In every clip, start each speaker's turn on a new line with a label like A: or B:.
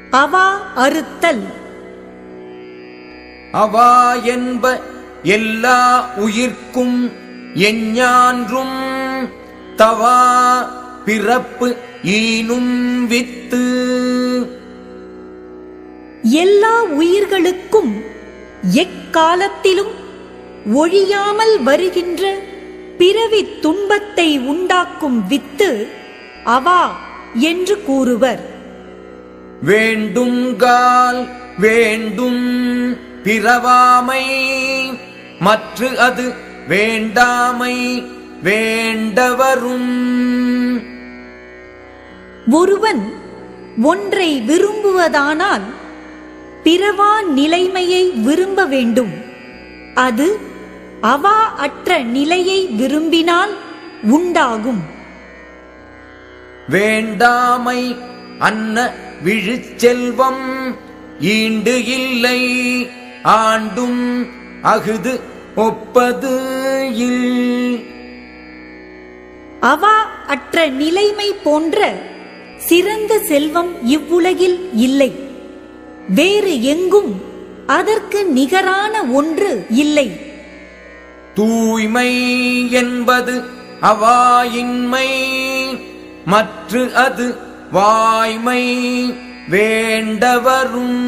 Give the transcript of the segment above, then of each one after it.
A: அவா அறுத்தல்.
B: அவா என்ப எல்லா உயிர்க்கும் எஞ்ஞான்றும் தவா பிறப்பு ஈனும் வித்து.
A: எல்லா உயிர்களுக்கும் எக்காலத்திலும் ஒழியாமல் வருகின்ற பிறவி துன்பத்தை உண்டாக்கும் வித்து அவா என்று கூறுவர்.
B: வேண்டுங்கால் வேண்டும் பிறவாமை மற்று அது வேண்டாமை வேண்டவரும்.
A: ஒருவன் ஒன்றை விரும்புவதானால் பிறவா நிலைமையை விரும்ப வேண்டும். அது அவா அற்ற நிலையை விரும்பினால் உண்டாகும்.
B: வேண்டாமை அன்ன விழுச்செல்வம் ஈண்டு இல்லை ஆண்டும் அகுது ஒப்பது இல்.
A: அவா அற்ற நிலைமை போன்ற சிறந்த செல்வம் இவ்வுலகில் இல்லை. வேறு எங்கும் அதற்கு நிகரான ஒன்று இல்லை.
B: தூய்மை என்பது அவாயின்மை மற்று அது வாய்மை வேண்டவரும்.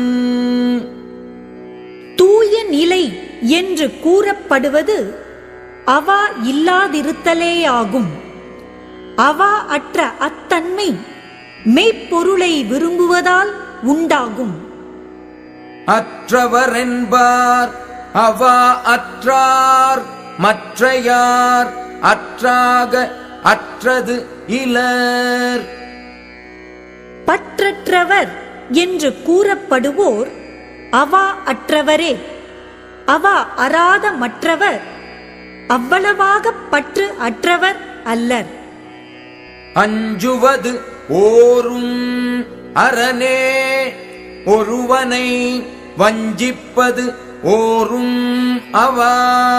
A: தூய நிலை என்று கூறப்படுவது அவா இல்லாதிருத்தலேயாகும். அவா அற்ற அத்தன்மை மெய்ப்பொருளை விரும்புவதால் உண்டாகும்.
B: அற்றவர் என்பார் அவா அற்றார் மற்றையார் அற்றாக அற்றது இலர்.
A: பற்றற்றவர் என்று கூறப்படுவோர் அவா அற்றவரே. அவா அறாத மற்றவர் அவ்வளவாக பற்று அற்றவர் அல்லர்.
B: அஞ்சுவது ஓரும் அரணே ஒருவனை வஞ்சிப்பது ஓரும் அவா.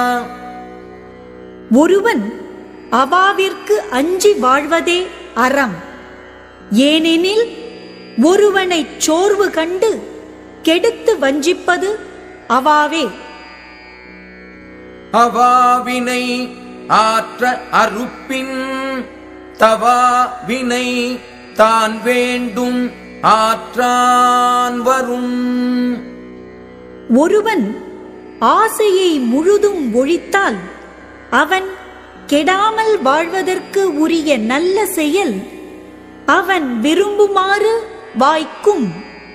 A: ஒருவன் அவாவிற்கு அஞ்சி வாழ்வதே அறம். ஏனெனில் ஒருவனை சோர்வு கண்டு கெடுத்து வஞ்சிப்பது அவாவே.
B: அவாவினை ஆற்ற அறுப்பின் தவா வினை தான் வேண்டும் ஆற்றான் வரும்.
A: ஒருவன் ஆசையை முழுதும் ஒழித்தால் அவன் கெடாமல் வாழ்வதற்கு உரிய நல்ல செயல் அவன் விரும்புமாறு வாய்க்கும்.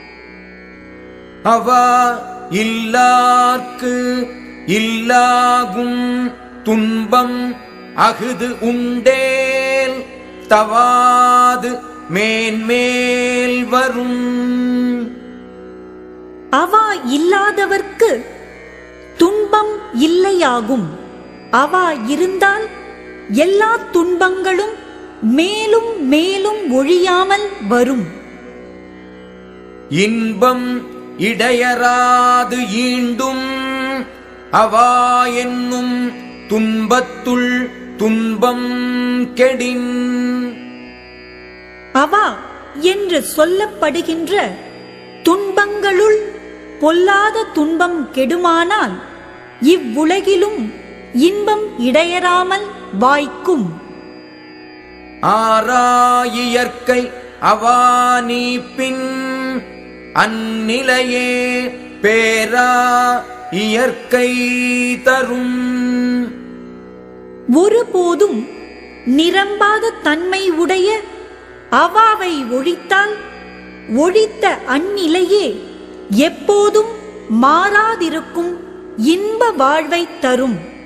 B: அவா இல்லார்க்கு இல்லாகும் துன்பம் அகுது உண்டேல் தவாது மேன்மேல் வரும்.
A: அவா இல்லாதவர்க்கு துன்பம் இல்லையாகும். அவா இருந்தால் எல்லா துன்பங்களும் மேலும் மேலும் ஒழியாமல் வரும்.
B: இன்பம் இடையராது ஈண்டும் அவா என்னும் துன்பத்துள் துன்பம் கெடின்.
A: அவா என்று சொல்லப்படுகின்ற துன்பங்களுள் பொல்லாத துன்பம் கெடுமானால் இவ்வுலகிலும் இன்பம் இடையறாமல் வாய்க்கும்.
B: ஆராயியற்கை அவா நீப்பின் அந்நிலையே பேரா இயற்கை தரும்.
A: ஒருபோதும் நிரம்பாத தன்மை உடைய அவாவை ஒழித்தால் ஒழித்த அந்நிலையே எப்போதும் மாறாதிருக்கும் இன்ப வாழ்வை தரும்.